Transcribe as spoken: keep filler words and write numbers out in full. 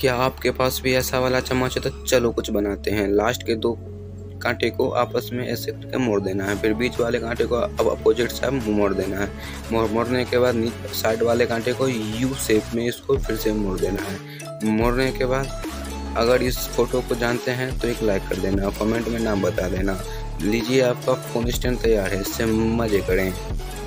क्या आपके पास भी ऐसा वाला चम्मच है? तो चलो कुछ बनाते हैं। लास्ट के दो कांटे को आपस में ऐसे करके मोड़ देना है, फिर बीच वाले कांटे को अब अपोजिट साइड मोड़ देना है। मोड़ मोड़ने के बाद साइड वाले कांटे को यू शेप में इसको फिर से मोड़ देना है। मोड़ने के बाद अगर इस फोटो को जानते हैं तो एक लाइक कर देना, कमेंट में नाम बता देना। लीजिए आपका फोन स्टैंड तैयार है, इससे मजे करें।